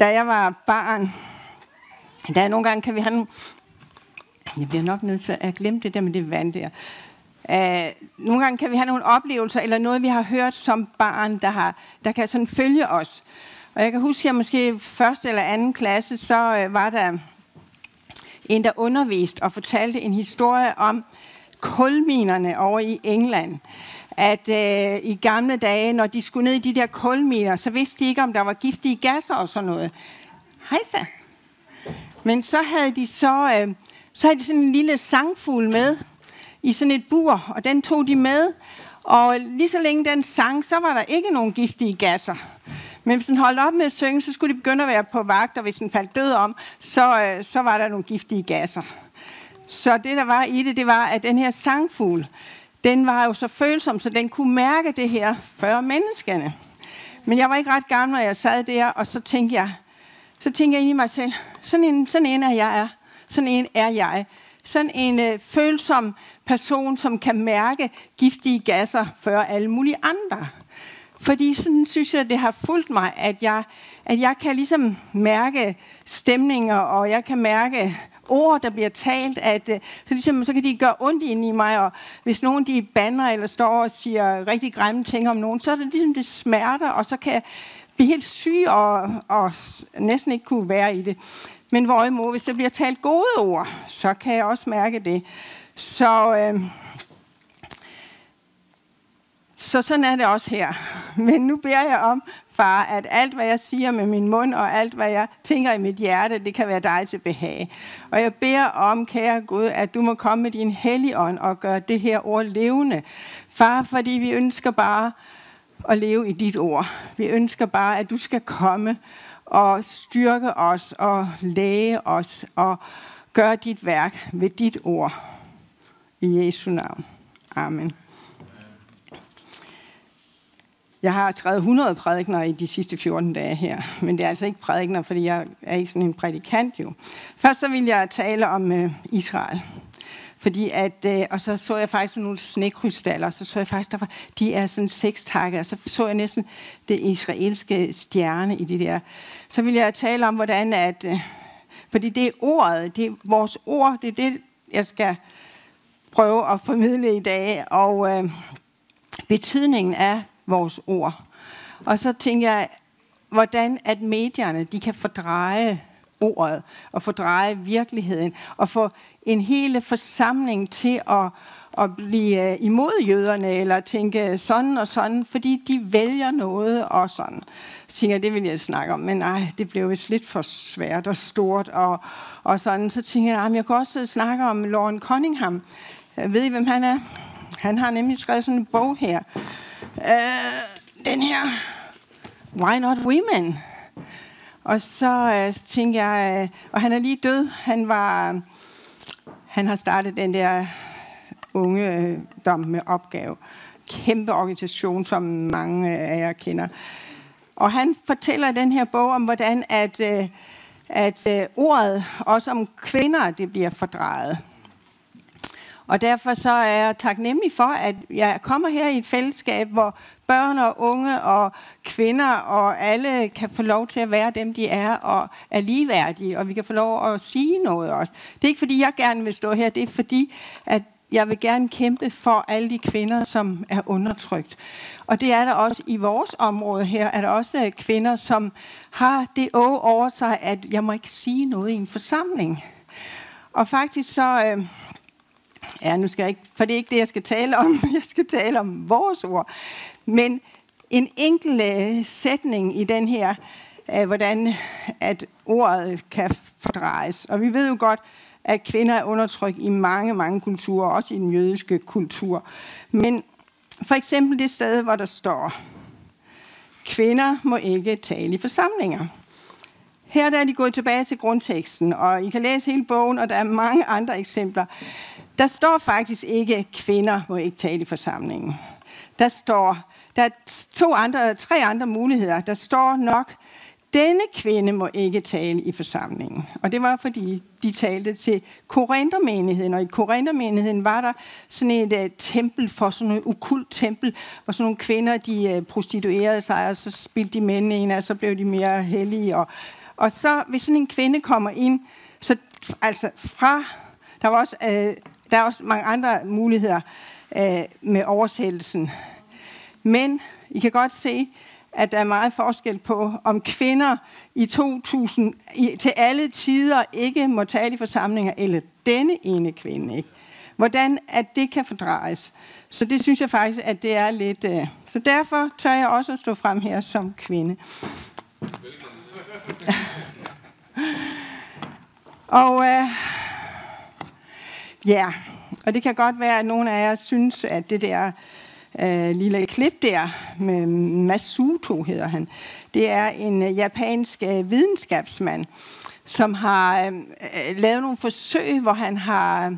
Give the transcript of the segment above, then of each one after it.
Da jeg var barn, nogle gange kan vi have nogle... Jeg bliver nok nødt til at glemme det der med det vand der. Nogle gange kan vi have nogle oplevelser, eller noget, vi har hørt som barn, der kan sådan følge os. Og jeg kan huske, at måske første eller anden klasse, så var der en, der underviste og fortalte en historie om kulminerne over i England. At i gamle dage, når de skulle ned i de der kulminer, så vidste de ikke, om der var giftige gasser og sådan noget. Hejsa. Men så havde de sådan en lille sangfugl med i sådan et bur, og den tog de med. Og lige så længe den sang, så var der ikke nogen giftige gasser. Men hvis den holdt op med at synge, så skulle de begynde at være på vagt, og hvis den faldt død om, så var der nogle giftige gasser. Så det, der var i det var, at den her sangfugl, den var jo så følsom, så den kunne mærke det her før menneskene. Men jeg var ikke ret gammel, når jeg sad der, og så tænkte jeg ind i mig selv, sådan en er jeg. Sådan en er jeg. Sådan en følsom person, som kan mærke giftige gasser før alle mulige andre. Fordi sådan synes jeg, det har fulgt mig, at jeg kan ligesom mærke stemninger, og jeg kan mærke ord, der bliver talt, så kan de gøre ondt ind i mig, og hvis nogen de bander eller står og siger rigtig grimme ting om nogen, så er det ligesom det smerter, og så kan jeg blive helt syg og næsten ikke kunne være i det. Men hvorimod, hvis der bliver talt gode ord, så kan jeg også mærke det. Så sådan er det også her. Men nu beder jeg om, far, at alt, hvad jeg siger med min mund, og alt, hvad jeg tænker i mit hjerte, det kan være dig til behag. Og jeg beder om, kære Gud, at du må komme med din Helligånd og gøre det her ord levende. Far, fordi vi ønsker bare at leve i dit ord. Vi ønsker bare, at du skal komme og styrke os og læge os og gøre dit værk ved dit ord. I Jesu navn. Amen. Jeg har skrevet 100 prædikener i de sidste 14 dage her, men det er altså ikke prædikener, fordi jeg er ikke sådan en prædikant jo. Først så vil jeg tale om Israel. Fordi og så jeg faktisk nogle snekrystaller, så jeg faktisk, de er sådan sekstakket, og så jeg næsten det israelske stjerne i de der. Så vil jeg tale om, hvordan fordi det er ordet, det er vores ord, det er det, jeg skal prøve at formidle i dag, og betydningen af vores ord. Og så tænker jeg, hvordan at medierne, de kan fordreje ordet, og fordreje virkeligheden, og få en hele forsamling til at blive imod jøderne, eller tænke sådan og sådan, fordi de vælger noget og sådan. Så tænker jeg, det vil jeg snakke om, men det blev vist lidt for svært og stort, og sådan. Så tænker jeg kan også snakke om Loren Cunningham. Ved I, hvem han er? Han har nemlig skrevet sådan en bog her. Den her, Why Not Women? Og så tænker jeg, og han er lige død, han har startet den der unge dom med opgave. Kæmpe organisation, som mange af jer kender. Og han fortæller i den her bog om, hvordan at ordet, også om kvinder, det bliver fordrejet. Og derfor så er jeg taknemmelig for, at jeg kommer her i et fællesskab, hvor børn og unge og kvinder og alle kan få lov til at være dem, de er, og er ligeværdige, og vi kan få lov at sige noget også. Det er ikke, fordi jeg gerne vil stå her, det er fordi, at jeg vil gerne kæmpe for alle de kvinder, som er undertrykt. Og det er der også i vores område her, er der også kvinder, som har det over sig, at jeg må ikke sige noget i en forsamling. Og faktisk så... nu skal jeg ikke, for det er ikke det, jeg skal tale om. Jeg skal tale om vores ord. Men en enkelt sætning i den her, hvordan at ordet kan fordrejes. Og vi ved jo godt, at kvinder er undertrykt i mange, mange kulturer, også i den jødiske kultur. Men for eksempel det sted, hvor der står, kvinder må ikke tale i forsamlinger. Her der er de gået tilbage til grundteksten, og I kan læse hele bogen, og der er mange andre eksempler. Der står faktisk ikke, kvinder må ikke tale i forsamlingen. Der er 3 andre muligheder. Der står nok, denne kvinde må ikke tale i forsamlingen. Og det var, fordi de talte til Korinthermenigheden. Og i Korinthermenigheden var der sådan et tempel for sådan et okkult tempel, hvor sådan nogle kvinder, de prostituerede sig, og så spildte de mændene ind, og så blev de mere hellige. Og så, hvis sådan en kvinde kommer ind, så altså der er også mange andre muligheder med oversættelsen. Men I kan godt se, at der er meget forskel på, om kvinder i 2000 til alle tider ikke må tale i forsamlinger, eller denne ene kvinde, ikke? Hvordan at det kan fordrejes. Så det synes jeg faktisk, at det er lidt... Så derfor tør jeg også at stå frem her som kvinde. Og og det kan godt være, at nogle af jer synes, at det der lille klip der med Masuto hedder han, det er en japansk videnskabsmand, som har lavet nogle forsøg, hvor han har...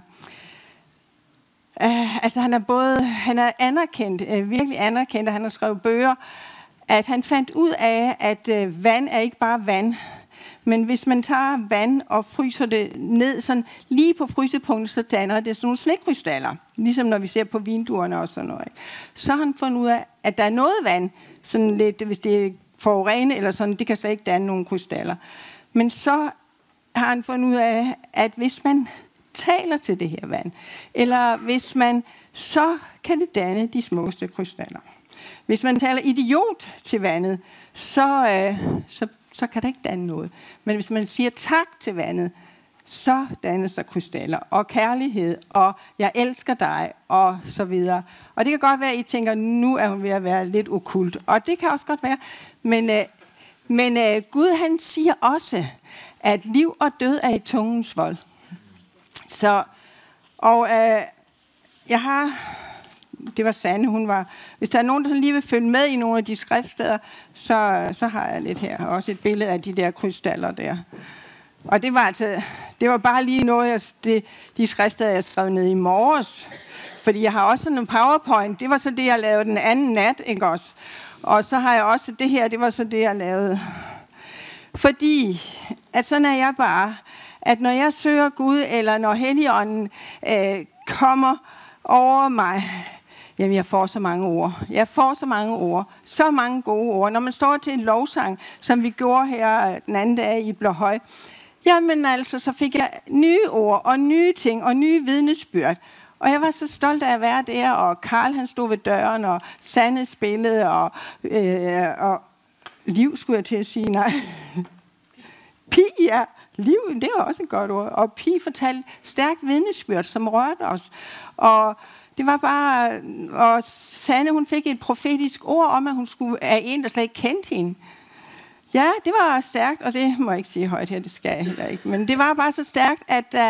han er anerkendt, virkelig anerkendt, og han har skrevet bøger, at han fandt ud af, at vand er ikke bare vand, men hvis man tager vand og fryser det ned sådan lige på frysepunktet, så danner det sådan nogle snekrystaller, ligesom når vi ser på vinduerne og sådan noget. Så har han fundet ud af, at der er noget vand, sådan lidt, hvis det er forurenet eller sådan, det kan så ikke danne nogle krystaller. Men så har han fundet ud af, at hvis man taler til det her vand, eller hvis man, så kan det danne de smukkeste krystaller. Hvis man taler idiot til vandet, så kan det ikke danne noget. Men hvis man siger tak til vandet, så dannes der krystaller, og kærlighed, og jeg elsker dig, og så videre. Og det kan godt være, at I tænker, nu er hun ved at være lidt okkult. Og det kan også godt være. Men Gud, han siger også, at liv og død er i tungens vold. Så, og jeg har... Det var Sanne, hun var... Hvis der er nogen, der lige vil følge med i nogle af de skriftsteder, så har jeg lidt her. Også et billede af de der krystaller der. Og det var bare lige noget, de skriftsteder, jeg skrev ned i morges. Fordi jeg har også sådan en PowerPoint. Det var så det, jeg lavede den anden nat, ikke også? Og så har jeg også det her, det var så det, jeg lavede. Fordi, at sådan er jeg bare, at når jeg søger Gud, eller når Helligånden kommer over mig... Jamen, jeg får så mange ord. Jeg får så mange ord. Så mange gode ord. Når man står til en lovsang, som vi gjorde her den anden dag i Blåhøj, jamen altså, så fik jeg nye ord og nye ting og nye vidnesbyrd. Og jeg var så stolt af at være der, og Karl han stod ved døren, og Sanne spillede, og Liv skulle jeg til at sige, nej. Liv, det var også et godt ord. Og Pi fortalte stærkt vidnesbyrd, som rørte os. Og det var bare, og Sanne, hun fik et profetisk ord om, at hun skulle af en, der slet ikke kendte hende. Ja, det var stærkt, og det må jeg ikke sige højt her, det skal jeg heller ikke. Men det var bare så stærkt,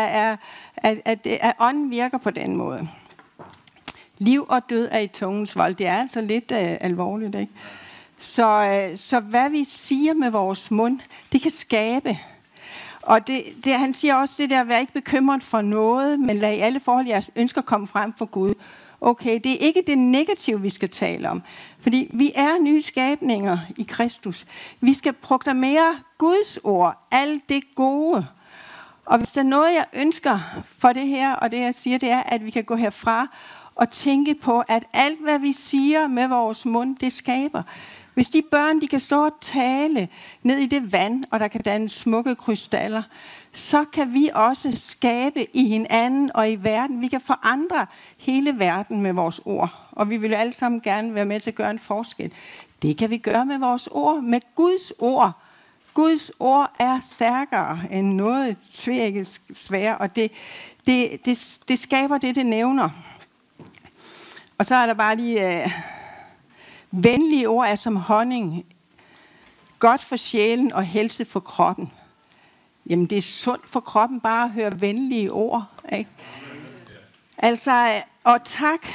at ånden virker på den måde. Liv og død er i tungens vold. Det er altså lidt alvorligt, ikke? Så hvad vi siger med vores mund, det kan skabe. Og han siger også det der, vær ikke bekymret for noget, men lad i alle forhold jeres ønsker komme frem for Gud. Okay, det er ikke det negative, vi skal tale om. Fordi vi er nye skabninger i Kristus. Vi skal proklamere Guds ord, alt det gode. Og hvis der er noget, jeg ønsker for det her, og det jeg siger, det er, at vi kan gå herfra og tænke på, at alt, hvad vi siger med vores mund, det skaber. Hvis de børn, de kan stå og tale ned i det vand, og der kan danne smukke krystaller, så kan vi også skabe i hinanden og i verden. Vi kan forandre hele verden med vores ord. Og vi vil alle sammen gerne være med til at gøre en forskel. Det kan vi gøre med vores ord, med Guds ord. Guds ord er stærkere end noget tvækket svære, og det skaber det nævner. Og så er der bare lige... venlige ord er som honning, godt for sjælen og helse for kroppen. Jamen, det er sundt for kroppen bare at høre venlige ord, ikke? Altså, og tak.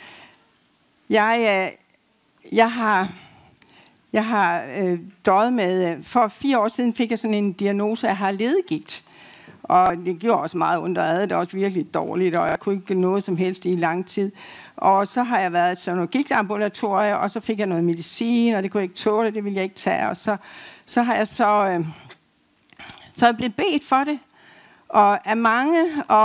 Jeg har døjet med, for 4 år siden fik jeg sådan en diagnose, at jeg har ledegigt. Og det gjorde også meget ondt, og det var også virkelig dårligt, og jeg kunne ikke noget som helst i lang tid. Og så har jeg været til noget gigtambulatorium, og så fik jeg noget medicin, og det kunne jeg ikke tåle, det ville jeg ikke tage. Og så har jeg så er jeg blevet bedt for det, og af mange, og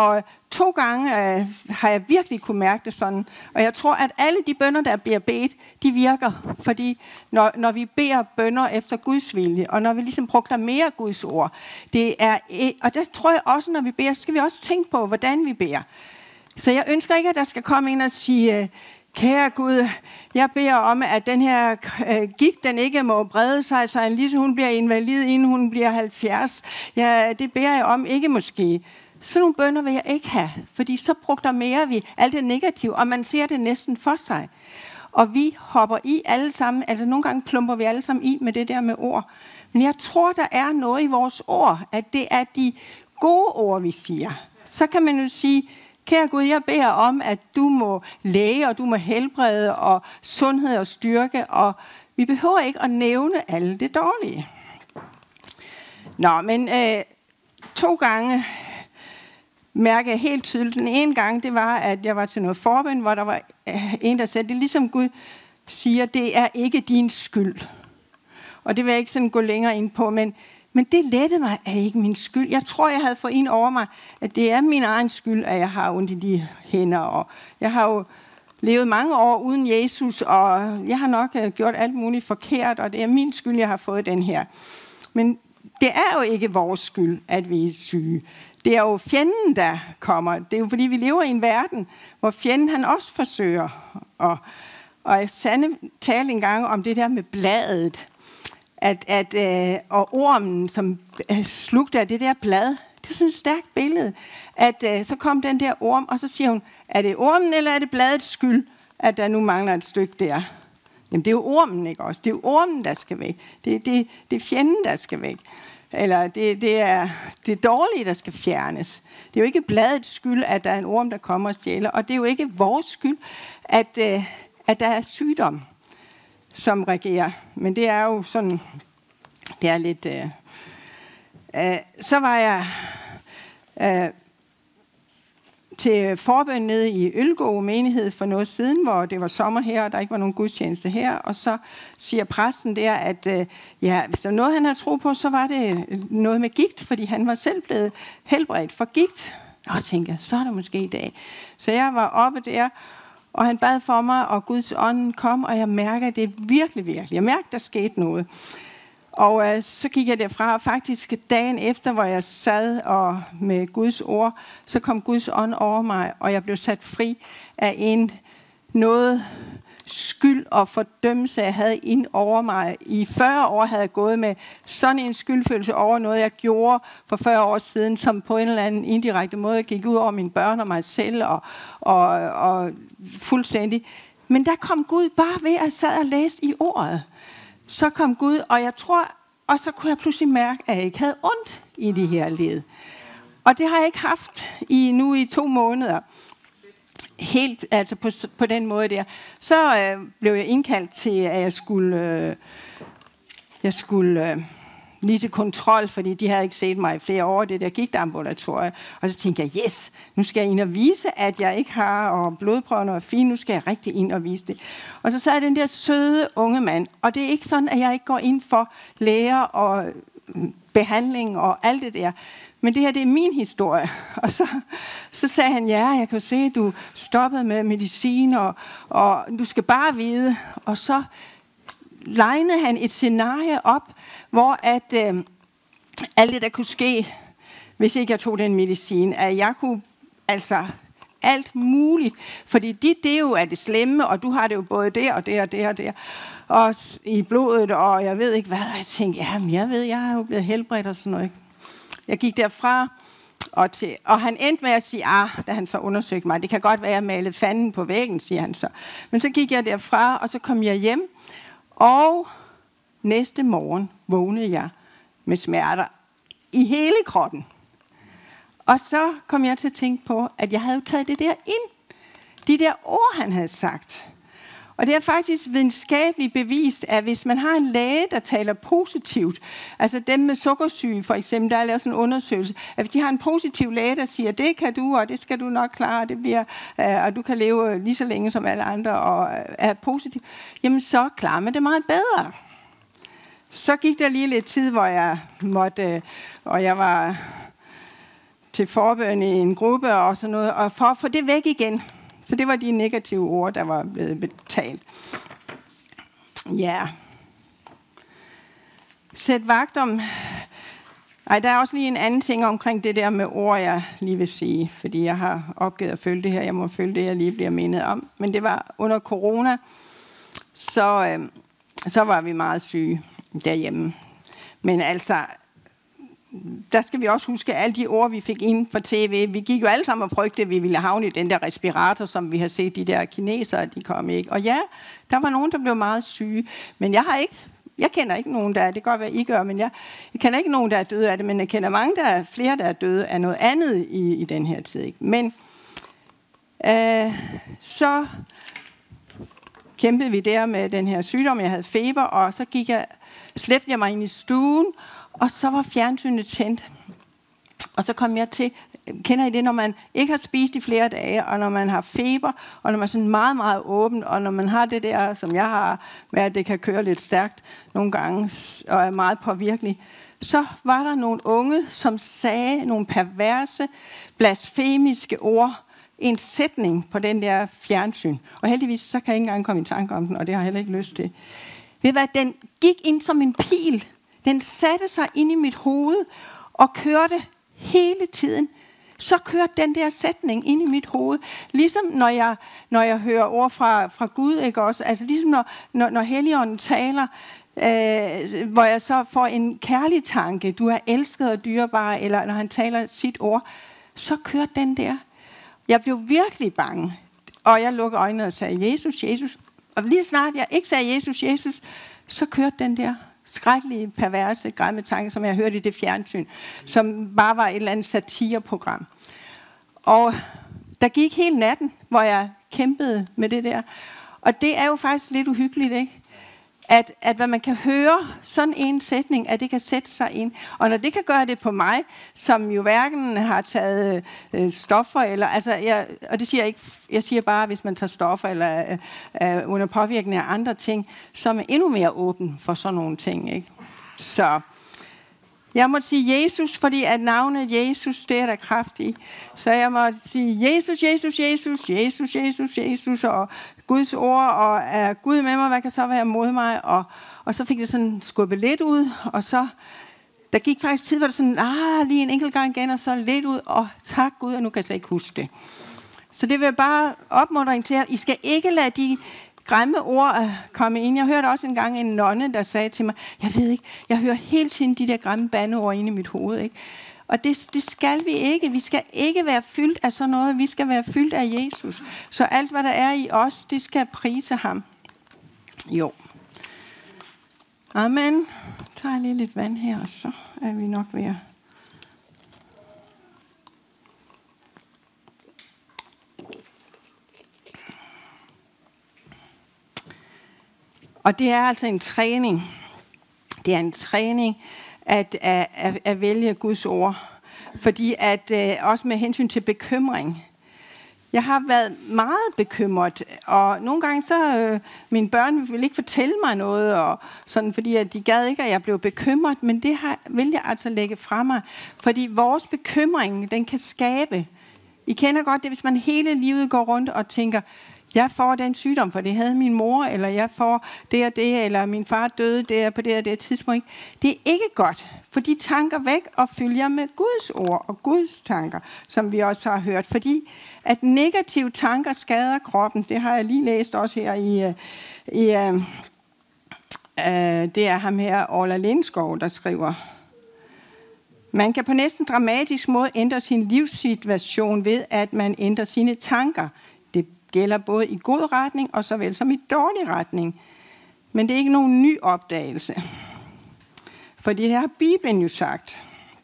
2 gange har jeg virkelig kunne mærke det sådan. Og jeg tror, at alle de bønner, der bliver bedt, de virker. Fordi når vi beder bønner efter Guds vilje, og når vi ligesom proklamerer Guds ord, og der tror jeg også, når vi beder, så skal vi også tænke på, hvordan vi beder. Så jeg ønsker ikke, at der skal komme ind og sige, kære Gud, jeg beder om, at den her gigt, den ikke må brede sig, så Lise, hun bliver invalid, inden hun bliver 70. Ja, det beder jeg om, ikke måske. Sådan nogle bønner vil jeg ikke have, fordi så proklamerer vi alt det negative, og man ser det næsten for sig. Og vi hopper i alle sammen, altså nogle gange plumper vi alle sammen i med det der med ord. Men jeg tror, der er noget i vores ord, at det er de gode ord, vi siger. Så kan man jo sige, kære Gud, jeg beder om, at du må læge, og du må helbrede, og sundhed og styrke, og vi behøver ikke at nævne alle det dårlige. Nå, men 2 gange mærker jeg helt tydeligt. Den ene gang, det var, at jeg var til noget forbøn, hvor der var en, der sagde, det er ligesom Gud siger, det er ikke din skyld. Og det vil jeg ikke sådan gå længere ind på, men det lettede mig, at det ikke er min skyld. Jeg tror, jeg havde fået ind over mig, at det er min egen skyld, at jeg har ondt i de hænder. Og jeg har jo levet mange år uden Jesus, og jeg har nok gjort alt muligt forkert, og det er min skyld, jeg har fået den her. Men det er jo ikke vores skyld, at vi er syge. Det er jo fjenden, der kommer. Det er jo fordi, vi lever i en verden, hvor fjenden han også forsøger. Og Sanne talte engang om det der med bladet. Og ormen, som slugte af det der blad. Det er sådan et stærkt billede. Så kom den der orm, og så siger hun, er det ormen, eller er det bladets skyld, at der nu mangler et stykke der? Jamen, det er jo ormen, ikke også? Det er jo ormen, der skal væk. Det er fjenden, der skal væk. Eller det er det dårlige, der skal fjernes. Det er jo ikke bladets skyld, at der er en orm, der kommer og stjæler. Og det er jo ikke vores skyld, at der er sygdom, som regerer. Men det er jo sådan, det er lidt... Så var jeg til forbøn nede i Ølgård menighed for noget siden, hvor det var sommer her, og der ikke var nogen gudstjeneste her. Og så siger præsten der, at hvis der var noget, han havde tro på, så var det noget med gigt, fordi han var selv blevet helbredt for gigt. Og tænkte jeg, så er det måske i dag. Så jeg var oppe der, og han bad for mig, og Guds ånd kom, og jeg mærker, at det er virkelig. Jeg mærker, der skete noget. Og så gik jeg derfra, og faktisk dagen efter, hvor jeg sad og med Guds ord, så kom Guds ånd over mig, og jeg blev sat fri af noget skyld og fordømmelse, jeg havde ind over mig. I 40 år havde jeg gået med sådan en skyldfølelse over noget, jeg gjorde for 40 år siden, som på en eller anden indirekte måde gik ud over mine børn og mig selv, og fuldstændig. Men der kom Gud bare ved at sad og læste i ordet. Så kom Gud, og jeg tror, og så kunne jeg pludselig mærke, at jeg ikke havde ondt i det her led. Og det har jeg ikke haft nu i 2 måneder. Helt, altså på den måde der. Så blev jeg indkaldt til, at jeg skulle lige til kontrol, fordi de havde ikke set mig i flere år, det der gigtambulatorium. Og så tænkte jeg, yes, nu skal jeg ind og vise, at jeg ikke har, og blodprøverne er fine, nu skal jeg rigtig ind og vise det. Og så sad den der søde unge mand, og det er ikke sådan, at jeg ikke går ind for læger og behandling og alt det der. Men det her, det er min historie. Og så sagde han, ja, jeg kan se, at du stoppede med medicin, og du skal bare vide. Og så legnede han et scenarie op, hvor alt det, der kunne ske, hvis ikke jeg tog den medicin, at jeg kunne, alt muligt. Fordi det er jo det slemme, og du har det jo både der og der og der og der. Og i blodet, og jeg ved ikke hvad. Og jeg tænkte, jeg er jo blevet helbredt og sådan noget. Jeg gik derfra, og han endte med at sige, da han så undersøgte mig, det kan godt være, at jeg malede fanden på væggen, siger han så. Men så gik jeg derfra, og så kom jeg hjem, og næste morgen vågnede jeg med smerter i hele kroppen. Og så kom jeg til at tænke på, at jeg havde jo taget det der ind. De der ord, han havde sagt. Og det er faktisk videnskabeligt bevist, at hvis man har en læge, der taler positivt, altså dem med sukkersyge for eksempel, der er lavet sådan en undersøgelse, at hvis de har en positiv læge, der siger, det kan du, og det skal du nok klare, og det bliver, og du kan leve lige så længe som alle andre, og er positiv, jamen så klarer man det meget bedre. Så gik der lige lidt tid, hvor jeg måtte, og jeg var til forbøn i en gruppe og sådan noget, og for at få det væk igen. Så det var de negative ord, der var blevet betalt. Ja. Sæt vagt om... Ej, der er også lige en anden ting omkring det der med ord, jeg lige vil sige, fordi jeg har opgivet at følge det her. Jeg må følge det, jeg lige bliver mindet om. Men det var under corona, så var vi meget syge derhjemme. Men altså, der skal vi også huske alle de ord, vi fik ind fra tv. Vi gik jo alle sammen og frygtede, at vi ville havne i den der respirator, som vi har set de der kinesere, de kom ikke. Og ja, der var nogen, der blev meget syge, men jeg kender ikke nogen, der er, det kan godt være, I gør, men jeg kender ikke nogen, der er døde af det, men jeg kender flere, der er døde af noget andet i den her tid. Ikke? Men så kæmpede vi der med den her sygdom, jeg havde feber, og så slæbte jeg mig ind i stuen, og så var fjernsynet tændt. Og så kom jeg til, kender I det, når man ikke har spist i flere dage, og når man har feber, og når man er sådan meget, meget åben, og når man har det der, som jeg har, med at det kan køre lidt stærkt nogle gange, og er meget påvirkelig, så var der nogle unge, som sagde nogle perverse, blasfemiske ord, en sætning på den der fjernsyn. Og heldigvis, så kan jeg ikke engang komme i tanke om den, og det har jeg heller ikke lyst til. Ved hvad, den gik ind som en pil. Den satte sig ind i mit hoved, og kørte hele tiden. Så kørte den der sætning ind i mit hoved. Ligesom når jeg hører ord fra Gud, ikke også? Altså ligesom når Helligånden taler, hvor jeg så får en kærlig tanke, du er elsket og dyrebar, eller når han taler sit ord, så kørte den der. Jeg blev virkelig bange, og jeg lukkede øjnene og sagde, Jesus, Jesus. Og lige snart jeg ikke sagde Jesus, Jesus, så kørte den der skrækkelige, perverse, grimme tanke, som jeg hørte i det fjernsyn, som bare var et eller andet satireprogram. Og der gik hele natten, hvor jeg kæmpede med det der. Og det er jo faktisk lidt uhyggeligt, ikke? At hvad man kan høre, sådan en sætning, at det kan sætte sig ind. Og når det kan gøre det på mig, som jo hverken har taget stoffer, eller, altså og det siger jeg ikke, jeg siger bare, hvis man tager stoffer, eller under påvirkning af andre ting, så er man endnu mere åben for sådan nogle ting, ikke? Så jeg må sige Jesus, fordi at navnet Jesus, det er der kraft i. Så jeg må sige Jesus, Jesus, Jesus, Jesus, Jesus, Jesus, og Guds ord, og er Gud med mig, hvad kan så være mod mig? Og så fik det sådan skubbet lidt ud, og så, der gik faktisk tid, hvor det sådan, lige en enkelt gang igen, og så lidt ud, og tak Gud, og nu kan jeg slet ikke huske det. Så det vil jeg bare opmuntre til, at I skal ikke lade de grimme ord komme ind. Jeg hørte også engang en nonne, der sagde til mig, jeg ved ikke, jeg hører hele tiden de der grimme bandeord inde i mit hoved, ikke? Og det skal vi ikke. Vi skal ikke være fyldt af sådan noget. Vi skal være fyldt af Jesus. Så alt, hvad der er i os, det skal prise ham. Jo. Amen. Jeg tager lige lidt vand her, og så er vi nok ved at... Og det er altså en træning. Det er en træning at vælge Guds ord. Fordi at også med hensyn til bekymring. Jeg har været meget bekymret, og nogle gange så mine børn ville ikke fortælle mig noget, og sådan, fordi at de gad ikke, at jeg blev bekymret, men det vil jeg altså lægge fra mig. Fordi vores bekymring, den kan skabe. I kender godt det, hvis man hele livet går rundt og tænker, jeg får den sygdom, for det havde min mor, eller jeg får det og det, eller min far døde der på det og det tidspunkt. Det er ikke godt, for de tanker væk og følger med Guds ord og Guds tanker, som vi også har hørt. Fordi at negative tanker skader kroppen, det har jeg lige læst også her det er ham her, Orla Lindskov, der skriver. Man kan på næsten dramatisk måde ændre sin livssituation ved, at man ændrer sine tanker. Det gælder både i god retning og såvel som i dårlig retning. Men det er ikke nogen ny opdagelse. For det har Bibelen jo sagt.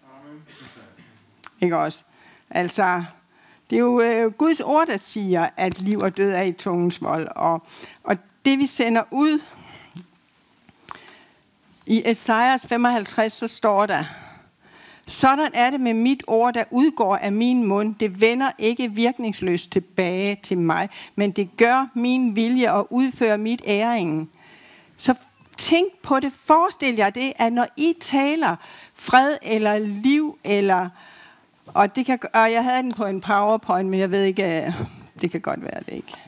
Ikke også? Altså, det er jo Guds ord, der siger, at liv og død er i tungens vold. Og det vi sender ud i Esajas 55, så står der, sådan er det med mit ord, der udgår af min mund. Det vender ikke virkningsløst tilbage til mig, men det gør min vilje og udfører mit æringen. Så tænk på det. Forestil jer det, at når I taler fred eller liv eller Og jeg havde den på en PowerPoint, men jeg ved ikke, det kan godt være det ikke.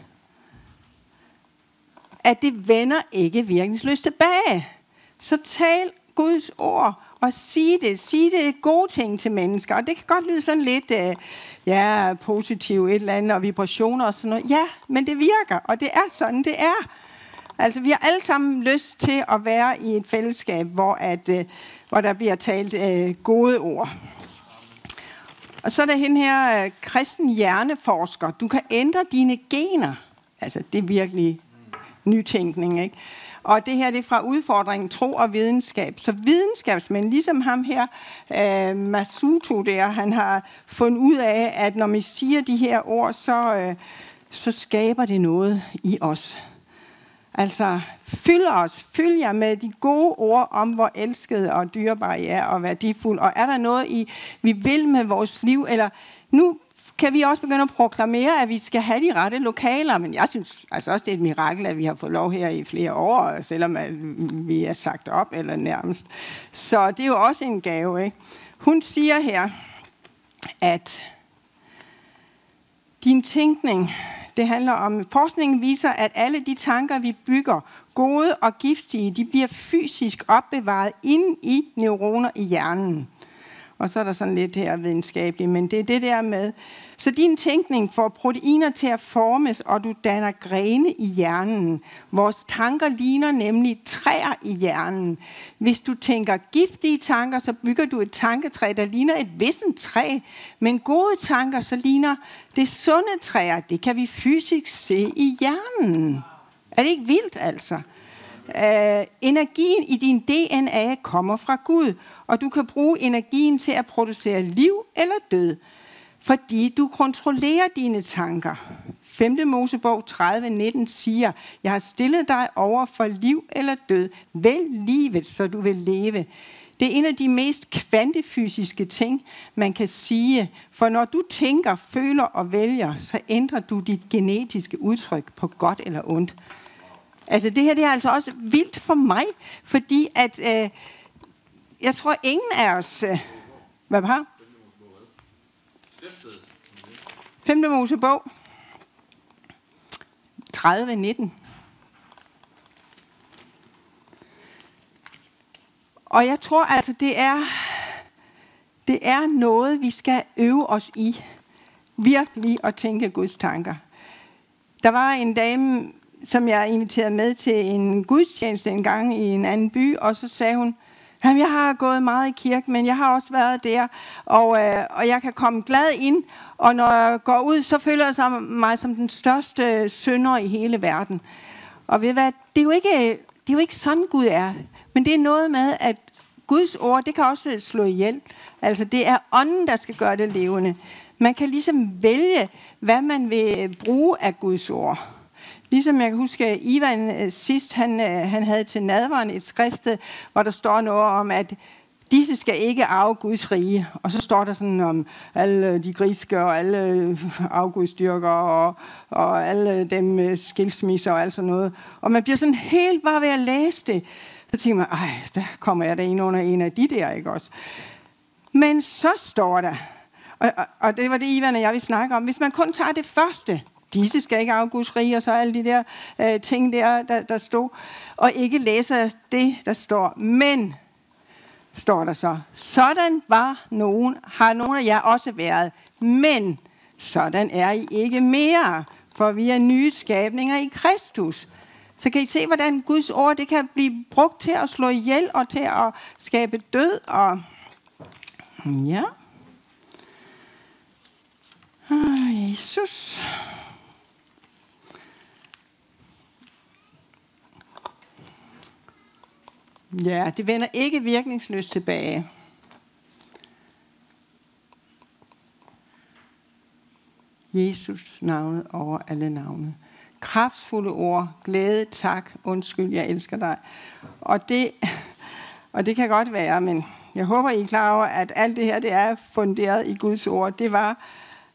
At det vender ikke virkningsløst tilbage. Så tal Guds ord og sig det gode ting til mennesker. Og det kan godt lyde sådan lidt positivt et eller andet, og vibrationer og sådan noget. Ja, men det virker, og det er sådan, det er. Altså, vi har alle sammen lyst til at være i et fællesskab, hvor der bliver talt gode ord. Og så er der hende her kristen hjerneforsker. Du kan ændre dine gener. Altså, det er virkelig nytænkning, ikke? Og det her, det er fra udfordringen tro og videnskab. Så videnskabsmænd, ligesom ham her, Masuto der, han har fundet ud af, at når man siger de her ord, så skaber det noget i os. Altså, fyld jer med de gode ord om, hvor elskede og dyrebare I er og værdifuld. Og er der noget, vi vil med vores liv? Eller nu kan vi også begynde at proklamere, at vi skal have de rette lokaler. Men jeg synes altså også, det er et mirakel, at vi har fået lov her i flere år, selvom vi er sagt op eller nærmest. Så det er jo også en gave, ikke? Hun siger her, at din tænkning, det handler om, forskningen viser, at alle de tanker, vi bygger, gode og giftige, de bliver fysisk opbevaret inde i neuroner i hjernen. Og så er der sådan lidt her videnskabeligt, men det er det der med. Så din tænkning får proteiner til at formes, og du danner grene i hjernen. Vores tanker ligner nemlig træer i hjernen. Hvis du tænker giftige tanker, så bygger du et tanketræ, der ligner et vissent træ. Men gode tanker, så ligner det sunde træer. Det kan vi fysisk se i hjernen. Er det ikke vildt, altså? Energien i din DNA kommer fra Gud, og du kan bruge energien til at producere liv eller død, fordi du kontrollerer dine tanker. 5. Mosebog 30:19 siger, jeg har stillet dig over for liv eller død. Vælg livet, så du vil leve. Det er en af de mest kvantefysiske ting, man kan sige, for når du tænker, føler og vælger, så ændrer du dit genetiske udtryk på godt eller ondt. Altså det her, det er altså også vildt for mig, fordi at jeg tror ingen af os... hvad har? 5. Mosebog 30:19. Og jeg tror altså, det er noget, vi skal øve os i. Virkelig at tænke Guds tanker. Der var en dame, som jeg inviterede med til en gudstjeneste en gang i en anden by, og så sagde hun, jeg har gået meget i kirke, men jeg har også været der, og jeg kan komme glad ind, og når jeg går ud, så føler jeg mig som den største synder i hele verden. Og ved hvad, det er jo ikke sådan Gud er, men det er noget med, at Guds ord, det kan også slå ihjel. Altså det er ånden, der skal gøre det levende. Man kan ligesom vælge, hvad man vil bruge af Guds ord. Ligesom jeg kan huske, Ivan sidst, han havde til nadveren et skriftsted, hvor der står noget om, at disse skal ikke arve Guds rige. Og så står der sådan om alle de griske og alle afgudstyrkere og alle dem skilsmisser og alt sådan noget. Og man bliver sådan helt bare ved at læse det. Så tænker man, der kommer jeg da ind under en af de der, ikke også? Men så står der, og det var det Ivan og jeg vil snakke om, hvis man kun tager det første, disse skal ikke arve Guds rige, og så alle de der ting der stod, og ikke læser det, der står. Men, står der så, sådan har nogen af jer også været, men sådan er I ikke mere, for vi er nye skabninger i Kristus. Så kan I se, hvordan Guds ord, det kan blive brugt til at slå ihjel, og til at skabe død, og ja. Jesus. Ja, det vender ikke virkningsløst tilbage. Jesus navnet over alle navne. Kraftfulde ord, glæde, tak, undskyld, jeg elsker dig. Og det kan godt være, men jeg håber, I er klar over, at alt det her, det er funderet i Guds ord. Det var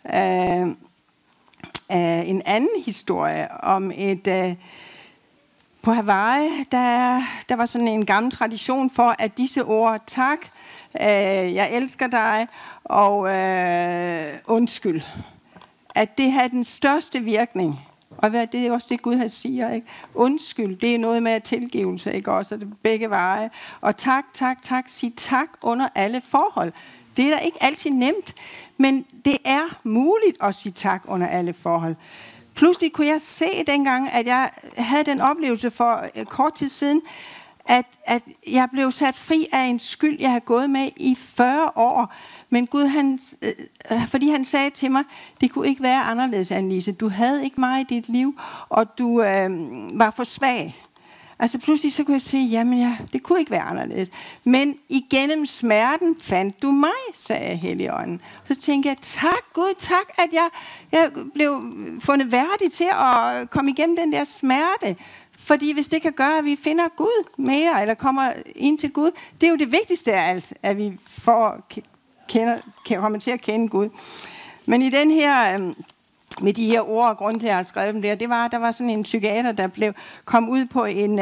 en anden historie om På Hawaii, der var sådan en gammel tradition for, at disse ord, tak, jeg elsker dig, og undskyld, at det havde den største virkning. Og det er også det, Gud siger, ikke? Undskyld, det er noget med tilgivelse, ikke? Også det begge veje. Og tak, sig tak under alle forhold. Det er da ikke altid nemt, men det er muligt at sige tak under alle forhold. Pludselig kunne jeg se dengang, at jeg havde den oplevelse for kort tid siden, at jeg blev sat fri af en skyld, jeg havde gået med i 40 år. Men Gud, fordi han sagde til mig, det kunne ikke være anderledes, Annelise. Du havde ikke mig i dit liv, og du var for svag. Altså pludselig så kunne jeg se, jamen det kunne ikke være anderledes. Men igennem smerten fandt du mig, sagde Helligånden. Så tænkte jeg, tak Gud, tak, at jeg blev fundet værdig til at komme igennem den der smerte. Fordi hvis det kan gøre, at vi finder Gud mere, eller kommer ind til Gud, det er jo det vigtigste af alt, at vi kommer til at kende Gud. Men i den her, med de her ord, og grund til, at jeg har skrevet dem der var sådan en psykiater, der kom ud på en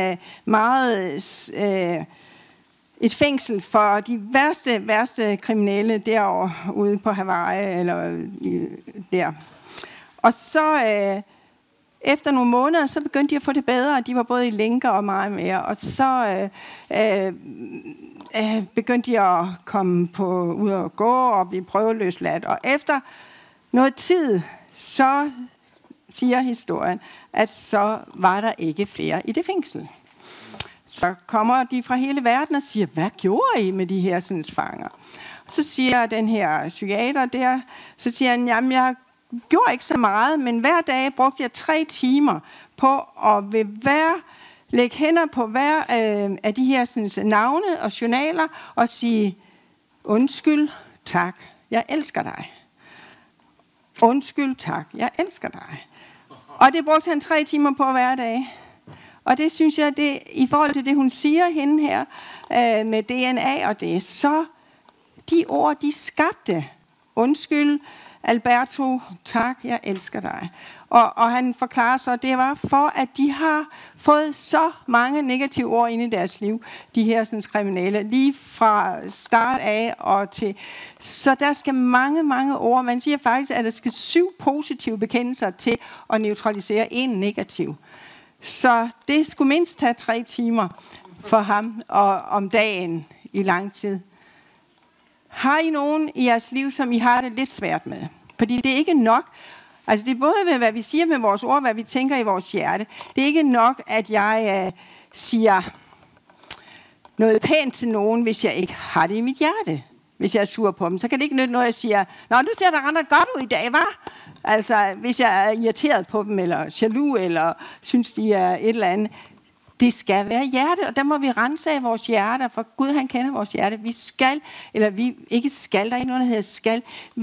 et fængsel for de værste kriminelle derovre ude på Hawaii, eller der. Og så efter nogle måneder, så begyndte de at få det bedre. De var både i lænker og meget mere. Og så begyndte de at komme ud og gå og blive prøveløsladt. Og efter noget tid, så siger historien, at så var der ikke flere i det fængsel. Så kommer de fra hele verden og siger, hvad gjorde I med de her sådan fanger? Så siger den her psykiater der, så siger han, jamen jeg gjorde ikke så meget, men hver dag brugte jeg 3 timer på at lægge hænder på hver af de her sådan, navne og journaler og sige, undskyld, tak, jeg elsker dig. Undskyld, tak, jeg elsker dig. Og det brugte han 3 timer på hver dag. Og det synes jeg, det i forhold til det, hun siger hende her med DNA og det, så de ord, de skabte. Undskyld, Alberto, tak, jeg elsker dig. Og han forklarer så, at det var for, at de har fået så mange negative ord ind i deres liv, de her sådan, kriminelle, lige fra start af og til. Så der skal mange ord. Man siger faktisk, at der skal 7 positive bekendelser til at neutralisere en negativ. Så det skulle mindst tage 3 timer for ham og om dagen i lang tid. Har I nogen i jeres liv, som I har det lidt svært med? Fordi det er ikke nok. Altså det er både med, hvad vi siger med vores ord, hvad vi tænker i vores hjerte. Det er ikke nok, at jeg siger noget pænt til nogen, hvis jeg ikke har det i mit hjerte. Hvis jeg er sur på dem, så kan det ikke nytte noget, jeg siger, nå, du ser da ret godt ud i dag, hva'? Altså, hvis jeg er irriteret på dem, eller jaloux, eller synes, de er et eller andet. Det skal være hjerte, og der må vi rense af vores hjerter, for Gud, han kender vores hjerte. Vi skal, eller vi ikke skal, der er ikke noget, der hedder skal.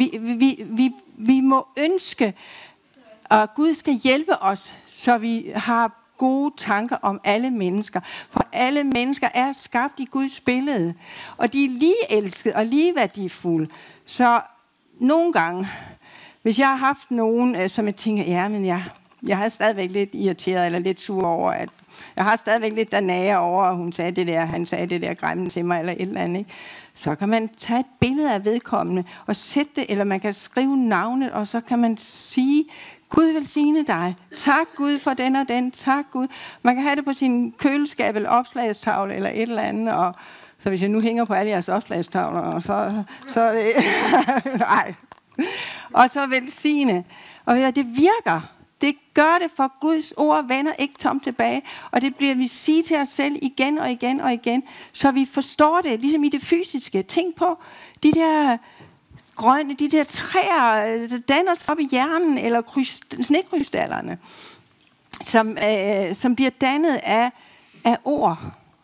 Vi må ønske, og Gud skal hjælpe os, så vi har gode tanker om alle mennesker. For alle mennesker er skabt i Guds billede, og de er lige elskede og lige værdifulde. Så nogle gange, hvis jeg har haft nogen, som jeg tænker, ja, men jeg har stadigvæk lidt irriteret eller lidt sur over, at jeg har stadigvæk lidt der nager over, at hun sagde det der, han sagde det der grimme til mig, eller et eller andet, ikke? Så kan man tage et billede af vedkommende og sætte det, eller man kan skrive navnet, og så kan man sige, Gud velsigne dig. Tak Gud for den og den. Tak Gud. Man kan have det på sin køleskab eller opslagstavle eller et eller andet. Og så hvis jeg nu hænger på alle jeres opslagstavler, så er det... Nej. Og så velsigne. Og det virker. Det gør det, for Guds ord vender ikke tomt tilbage. Og det bliver vi sige til os selv igen og igen og igen, så vi forstår det, ligesom i det fysiske. Tænk på de der grønne, de der træer, der danner sig op i hjernen, eller snekrystallerne, som bliver dannet af ord.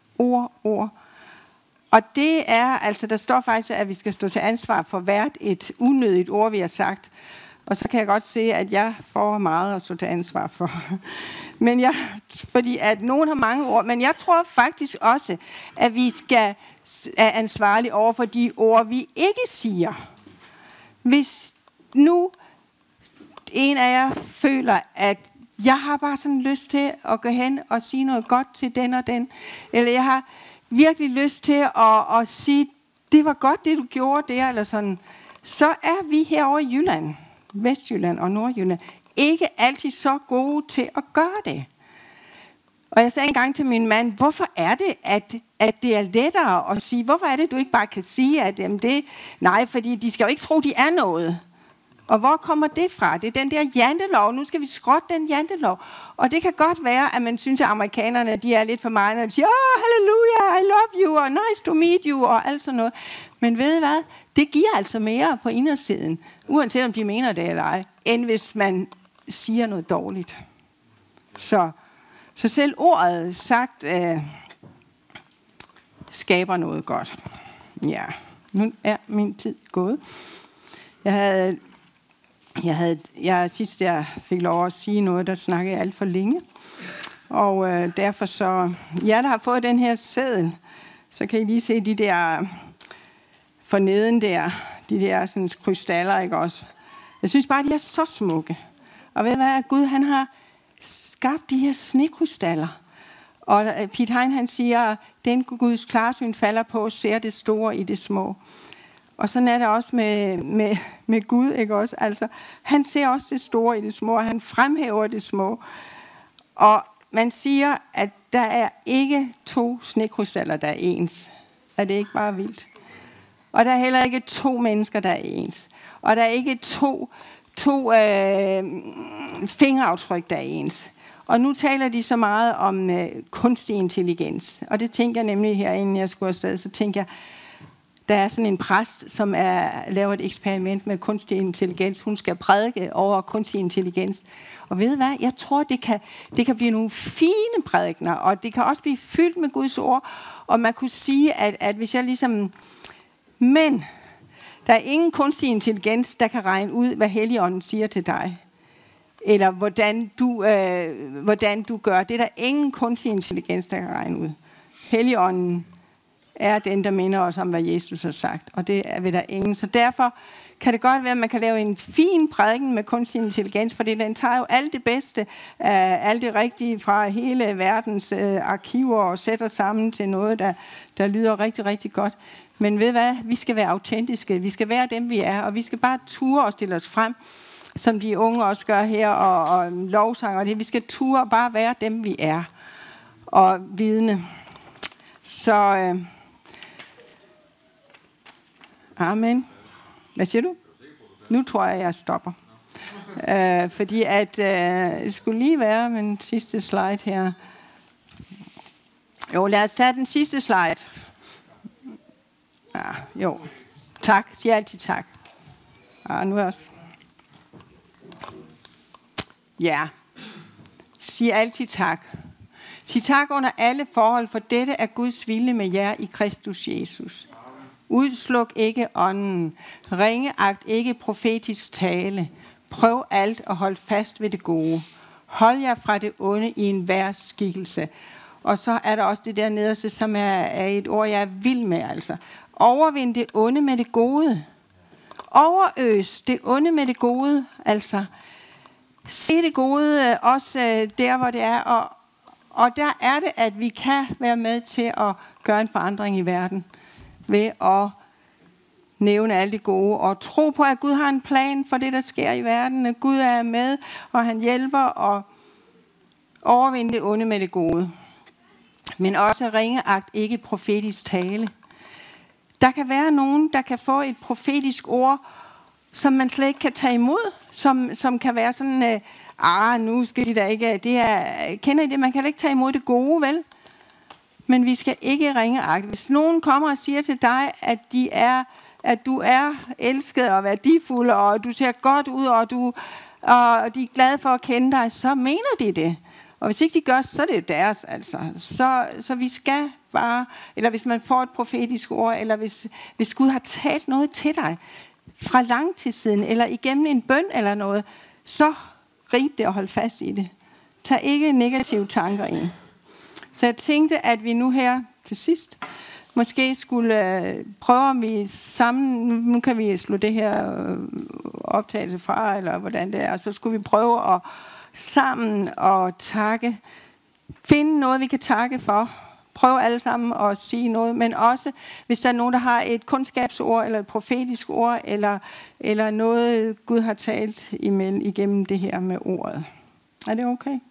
Og det er, altså der står faktisk, at vi skal stå til ansvar for hvert et unødigt ord, vi har sagt. Og så kan jeg godt se, at jeg får meget at stå til ansvar for. Fordi at nogen har mange ord. Men jeg tror faktisk også, at vi skal er ansvarlige over for de ord, vi ikke siger. Hvis nu en af jer føler, at Jeg har bare sådan lyst til at gå hen og sige noget godt til den og den. Eller jeg har virkelig lyst til at sige, det var godt, det du gjorde der, eller sådan. Så er vi herovre i Jylland, Vestjylland og Nordjylland, ikke altid så gode til at gøre det. Og jeg sagde engang til min mand, hvorfor er det, at det er lettere at sige, hvorfor er det, du ikke bare kan sige, at jamen det, nej, fordi de skal jo ikke tro, de er noget. Og hvor kommer det fra? Det er den der jantelov. Nu skal vi skrotte den jantelov. Og det kan godt være, at man synes, at amerikanerne de er lidt for meget, og de siger, halleluja, I love you, og nice to meet you, og alt sådan noget. Men ved I hvad? Det giver altså mere på indersiden, uanset om de mener det eller ej, end hvis man siger noget dårligt. Så selv ordet sagt skaber noget godt. Ja, nu er min tid gået. Sidst jeg fik lov at sige noget, der snakkede jeg alt for længe. Og derfor så, der har fået den her seddel, så kan I lige se de der forneden der, de der sådan krystaller, ikke også? Jeg synes bare, de er så smukke. Og ved hvad, Gud han har skabt de her snekrystaller. Og Piet Hein han siger, den Guds klarsyn falder på, ser det store i det små. Og sådan er det også med Gud, ikke også? Altså, han ser også det store i det små, og han fremhæver det små. Og man siger, at der er ikke 2 snekrystaller, der er ens. Er det ikke bare vildt? Og der er heller ikke 2 mennesker, der er ens. Og der er ikke to fingeraftryk, der er ens. Og nu taler de så meget om kunstig intelligens. Og det tænker jeg nemlig her, inden jeg skulle afsted, så tænker jeg, der er sådan en præst, som laver et eksperiment med kunstig intelligens. Hun skal prædike over kunstig intelligens. Og ved hvad? Jeg tror, det kan blive nogle fine prædikener, og det kan også blive fyldt med Guds ord. Og man kunne sige, at hvis jeg ligesom... Men der er ingen kunstig intelligens, der kan regne ud, hvad Helligånden siger til dig. Eller hvordan du gør. Det er der ingen kunstig intelligens, der kan regne ud. Helligånden er den, der minder os om, hvad Jesus har sagt. Og det er ved der ingen. Så derfor kan det godt være, at man kan lave en fin prædiken med kunstig intelligens, fordi den tager jo alt det bedste, alt det rigtige fra hele verdens arkiver og sætter sammen til noget, der lyder rigtig, rigtig godt. Men ved hvad? Vi skal være autentiske. Vi skal være dem, vi er. Og vi skal bare ture og stille os frem, som de unge også gør her, og lovsang og det. Vi skal ture og bare være dem, vi er. Og vidne. Så... Amen. Hvad siger du? Nu tror jeg stopper. Fordi at det skulle lige være min sidste slide her. Jo, lad os tage den sidste slide. Ja, jo. Tak. Sig altid tak. Ja, nu også. Ja. Sig altid tak. Sig tak under alle forhold, for dette er Guds vilje med jer i Kristus Jesus. Udsluk ikke ånden. Ringeagt ikke profetisk tale. Prøv alt og hold fast ved det gode. Hold jer fra det onde i enhver skikkelse. Og så er der også det der nederste, som er et ord, jeg er vild med. Altså. Overvind det onde med det gode. Overøs det onde med det gode. Altså, se det gode også der, hvor det er. Og der er det, at vi kan være med til at gøre en forandring i verden. Ved at nævne alt det gode. Og tro på, at Gud har en plan for det, der sker i verden. At Gud er med, og han hjælper og overvinde det onde med det gode. Men også ringeagt ikke profetisk tale. Der kan være nogen, der kan få et profetisk ord, som man slet ikke kan tage imod. Som kan være sådan, nu skal de da ikke... Kender I det? Man kan ikke tage imod det gode, vel? Men vi skal ikke ringeagte. Hvis nogen kommer og siger til dig, at du er elsket og værdifuld, og du ser godt ud, og de er glade for at kende dig, så mener de det. Og hvis ikke de gør, så er det deres. Altså. Så vi skal bare, eller hvis man får et profetisk ord, eller hvis Gud har talt noget til dig fra lang tid siden, eller igennem en bøn eller noget, så grib det og hold fast i det. Tag ikke negative tanker ind. Så jeg tænkte, at vi nu her til sidst måske skulle prøve, om vi sammen... Nu kan vi slå det her optagelse fra, eller hvordan det er. Så skulle vi prøve at sammen og takke. Finde noget, vi kan takke for. Prøv alle sammen at sige noget, men også, hvis der er nogen, der har et kundskabsord, eller et profetisk ord, eller noget, Gud har talt igennem det her med ordet. Er det okay?